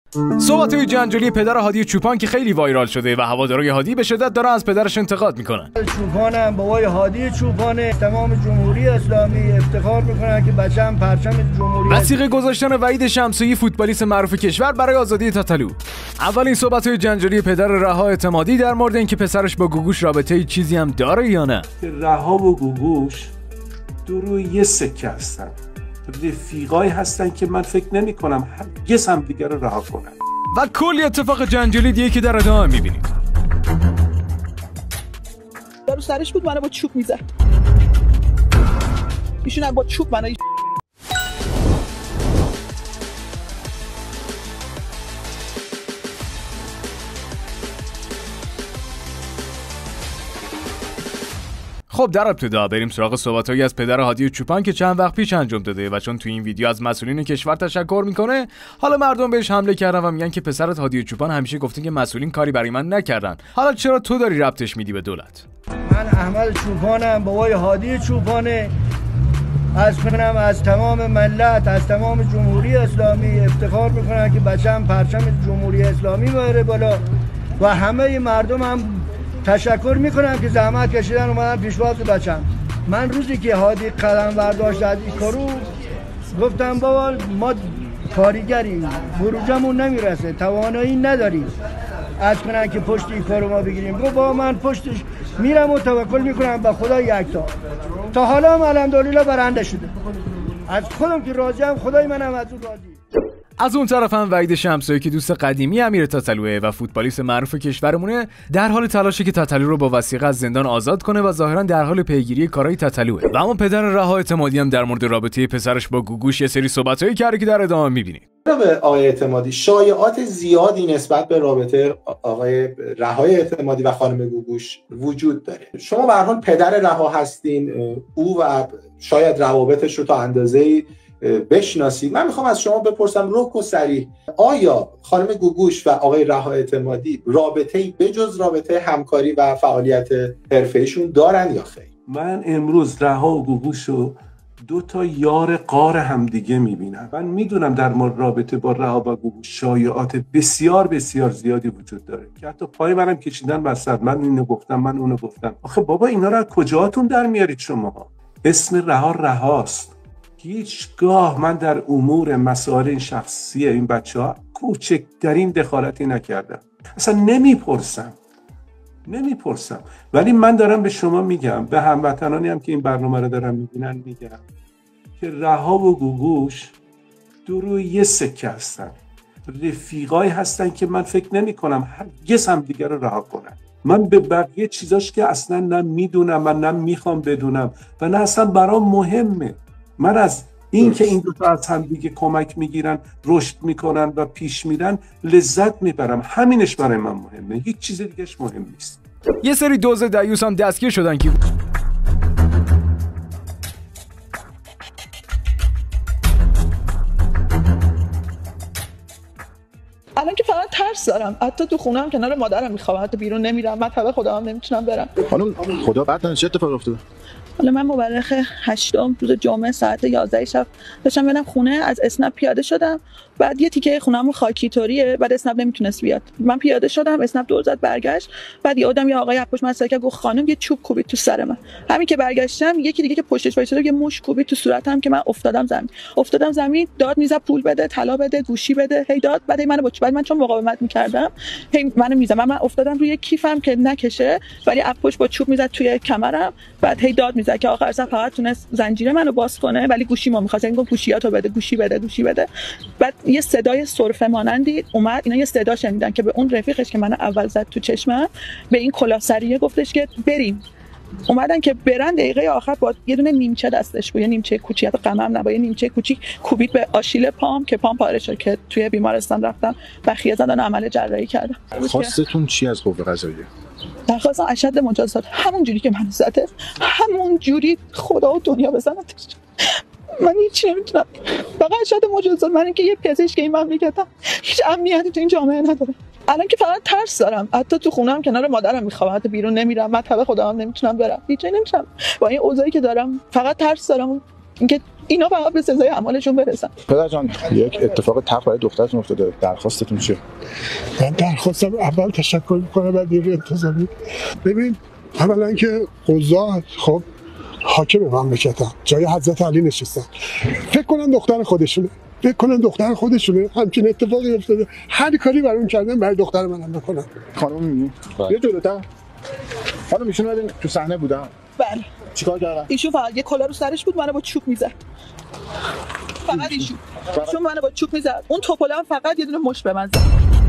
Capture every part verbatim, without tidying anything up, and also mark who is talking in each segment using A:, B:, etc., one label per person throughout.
A: صحبت‌های جنجالی پدر هادی چوپان که خیلی وایرال شده و هوادارهای هادی به شدت دارن از پدرش انتقاد میکنن.
B: چوپانم بابای هادی چوپانه، تمام جمهوری اسلامی افتخار میکنن که بچه‌م پرچم جمهوری.
A: وثیقه گذاشتن وحید شمسایی فوتبالیست معروف کشور برای آزادی تاتلو. اولین صحبت‌های جنجالی پدر رها اعتمادی در مورد اینکه پسرش با گوگوش رابطه چیزی هم داره یا نه.
C: رها و گوگوش دو روی یه سکه هستن. رفیقایی هستن که من فکر نمی کنم هرگز هم دیگر رو رها کنن.
A: و کلی اتفاق جنجالی دیگه که در ادامه میبینید.
D: رو سرش بود منو با چوب میزد. ایشون با چوب منو
A: خب در ابتدا بریم سراغ صحبت‌هایی از پدر هادی چوپان که چند وقت پیش انجام داده و چون تو این ویدیو از مسئولین کشور تشکر میکنه، حالا مردم بهش حمله کردن و میگن که پسرت هادی چوپان همیشه گفته که مسئولین کاری برای من نکردن، حالا چرا تو داری ربطش میدی به دولت؟
B: من احمد چوپانم، بابای هادی چوپانه. از کنم از تمام ملت، از تمام جمهوری اسلامی افتخار میکنن که بچه‌م پرچم جمهوری اسلامی میاره بالا و همه مردم هم تشکر میکنم که زحمت کشیدن اومدن پیشواز بچم. من روزی که هادی قدم برداشت از این کارو گفتم بابا ما کارگریم، بروجمون نمیرسه، توانایی نداریم از کنن که پشت این کارو ما بگیریم. گفت بابا من پشتش میرم و توکل میکنم به خدا یکتا. تا حالا هم الحمدلله برنده شده. از خودم که راضیم، خدای منم از اون راضی.
A: از اون طرف هم وحید شمسایی که دوست قدیمی امیر تاتلوه و فوتبالیست معروف کشورمونه در حال تلاشه که تاتلو رو با وثیقه از زندان آزاد کنه و ظاهرا در حال پیگیری کارهای تاتلوه. و اما پدر رها اعتمادی هم در مورد رابطه پسرش با گوگوش یه سری صحبتایی کرده که در ادامه می‌بینید.
E: به آقای اعتمادی شایعات زیادی نسبت به رابطه آقای رها اعتمادی و خانم گوگوش وجود داره. شما به هر حال پدر رها هستین، او و شاید روابطش رو تا اندازه‌ای بشناسید. من میخوام از شما بپرسم رک و صریح، آیا خانم گوگوش و آقای رها اعتمادی رابطه‌ای بجز رابطه همکاری و فعالیت حرفه‌ایشون دارن یا خیر؟
C: من امروز رها و گوگوش رو دو تا یار غار همدیگه میبینم. من میدونم در مورد رابطه با رها و گوگوش شایعات بسیار بسیار زیادی وجود داره که حتی پای منم کشیدن وسط. من اینو گفتم، من اونو گفتم. آخه بابا اینا رو از کجاتون در میارید شما؟ اسم رها رهاست. هیچگاه من در امور مسائل شخصی این بچه‌ها کوچکترین دخالتی نکردم. اصلا نمیپرسم نمیپرسم ولی من دارم به شما میگم، به هموطنانی هم که این برنامه رو دارن میبینن میگم که رها و گوگوش دو روی یه سکه هستن. رفیقایی هستن که من فکر نمی کنم هرگز هم دیگر رو رها کنن. من به بقیه چیزاش که اصلا نه میدونم و نه میخوام بدونم و نه اصلا برام مهمه. من از این که این دو تا از هم دیگه کمک میگیرن، رشد میکنن و پیش میرن لذت میبرم. همینش برای من مهمه، هیچ چیز دیگهش مهم نیست.
A: یه سری دوز دیوس هم دستگیر شدن که
D: الان که فقط ترس دارم، حتی تو خونم کنار مادرم میخوام، حتی بیرون نمیرم، من تبع خودم هم نمیتونم برم.
F: خانم خدا بعد چه اتفاقی افتاده؟
D: حالا من مورخ هشتم روز جمعه ساعت یازده شب داشتم میرم خونه، از اسنپ پیاده شدم، بعد یه تیکه خونمون خاکی طوریه، بعد اسنپ نمیتونست بیاد، من پیاده شدم، اسنپ دور زد برگشت، بعد یه آدم یه آقای پشت من سرکه گفت خانم یه چوب کوبید تو سر من. همین که برگشتم یکی دیگه که پشتش وایساده یه مش کوبید تو صورتم که من افتادم زمین. افتادم زمین، داد میزد پول بده، طلا بده، گوشی بده، هی داد، بعد منو با بعد من چون مقاومت میکردم هی منو میزد، من, من افتادم روی کیفم که نکشه، ولی پشت با چوب میزد توی کمرم، بعد هی داد میزد که آخر سر فقط تونست زنجیر منو باز کنه ولی گوشیمو می‌خواست، یعنی گفت گوشیاتو بده، گوشی بده، گوشی بده. بعد یه صدای سرفه مانندی اومد، اینا یه صدا شنیدن که به اون رفیقش که منو اول زد تو چشمم، به این کلاسریه گفتش که بریم. اومدن که برن، دقیقه آخر با یه دونه نیمچه دستش بود، یه نیمچه کوچیک، غمم نه، با یه نیمچه کوچیک کوبید به آشیل پام که پام پاره شد که توی بیمارستان رفتم، بخیه زدن، عمل جراحی کردم.
F: خواستتون چی از قوه قضاییه؟
D: درخواست اشد مجازات، همون جوری که منو زده همون جوری خدا و دنیا بزنتش. من هیچی نمیتونم، فقط اشد مجازات. من اینکه یه پزشک این مملکتم هیچ امنیتی تو این جامعه نداره. الان که فقط ترس دارم، حتی تو خونم کنار مادرم میخوام، حتی بیرون نمیرم، من تبع خودم هم نمیتونم برم، هیچ جایی نمیتونم با این اوضاعی که دارم. فقط ترس دارم اینکه اینا فقط به سزای اعمالشون برسن.
F: پدر جان یک اتفاق تق برای دخترتون افتاده، درخواستتون چیه؟
G: من درخواستم اول تشکر میکنم بعد این انتظامی. ببین اولا که قضات خب حاکم مملکتن، جای حضرت علی نشستن، فکر کنن دختر خودشونه فکر کنن دختر خودشونه همچین اتفاقی افتاده، هر کاری برام کردن برای دختر منم بکنن.
F: خانم میگی یه جلوتر خانم ایشون رو تو صحنه بودن؟
D: بله.
F: چیکار کردن؟
D: ایشون فقط یه کلا رو سرش بود، منو با چوب میزد. فقط ایشون ایشون منو با چوب میزد. اون توپله هم فقط یه دونه مشت به من زد.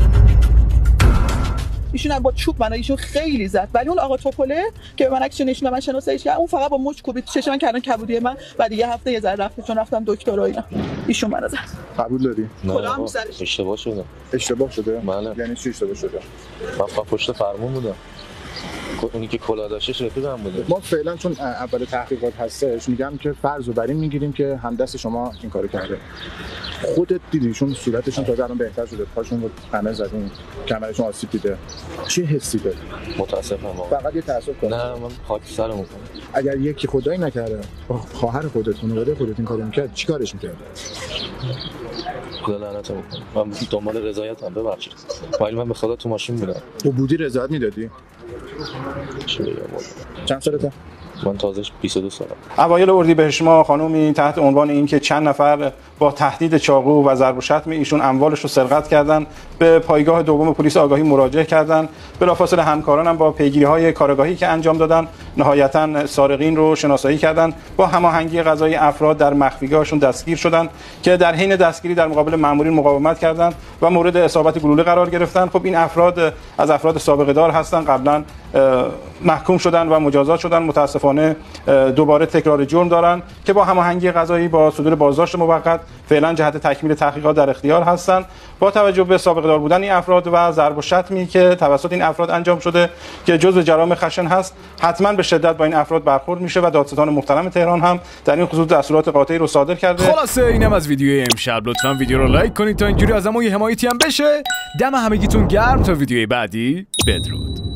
D: ایشون هم با چوب منو ایشون خیلی زد، ولی اون آقا توپله که به من اکشن نشون من شناساییش کرد، اون فقط با مشت کوبید چشم من، کردن کبودی من، بعد یه هفته یه ذره رفت چون رفتم دکتر و اینا. ایشون منو زد.
F: قبول داری؟
D: کلا هم سرش
H: اشتباه شده.
F: اشتباه شده؟
H: بله.
F: یعنی چی اشتباه شده؟
H: من فقط پشت فرمون بودم. اونی که کلاه داشتش رفیقم بوده.
F: ما فعلا چون اول تحقیقات هستش میگم که فرض رو بر این میگیریم که همدست شما این کارو کرده. خودت دیدیشون صورتشون تا الان بهتر شده، پاشون رو همه زدون، کمرشون آسیب دیده، چه حسی داری؟
H: متاسفم واقعا.
F: فقط یه تاسف کن.
H: نه من خاک سرم میکنم.
F: اگر یکی خدایی نکرده خواهر خودت خانواده خودت این کارو میکرد چیکارش میکرد؟
H: خدا لعنت میکنه. من دنبال رضایتم، ببخشید. ولی من به خدا تو ماشین بودم.
F: تو بودی رضایت میدادی؟
H: چی بگم؟
F: چند سالته؟
H: من تازه بیست و دو سالم.
I: اوایل اردیبهشت ماه خانومی تحت عنوان اینکه چند نفر با تهدید چاقو و ضرب و شتم ایشون اموالش رو سرقت کردن به پایگاه دوم پلیس آگاهی مراجعه کردن. بلافاصله همکارانم با پیگیری‌های کارآگاهی که انجام دادن نهایتاً سارقین رو شناسایی کردن. با هماهنگی قضایی افراد در مخفیگاهشون دستگیر شدن که در حین دستگیری در مقابل مأمورین مقاومت کردند و مورد اصابت گلوله قرار گرفتن. خب این افراد از افراد سابقه دار هستن، قبلا محکوم شدن و مجازات شدن. متاسفانه دوباره تکرار جرم دارن که با هماهنگی قضایی با صدور بازداشت موقت فعلا جهت تکمیل تحقیقات در اختیار هستند. با توجه به سابقه دار بودن این افراد و ضرب و شتمی که توسط این افراد انجام شده که جزء جرائم خشن هست، حتما به شدت با این افراد برخورد میشه و دادستان محترم تهران هم در این خصوص دستورات قاطعی رو صادر کرده.
A: خلاصه اینم از ویدیوی امشب. لطفاً ویدیو رو لایک کنید تا اینجوری از ما یه حمایتی هم بشه. دم همگیتون گرم تا ویدیوی بعدی. بدرود.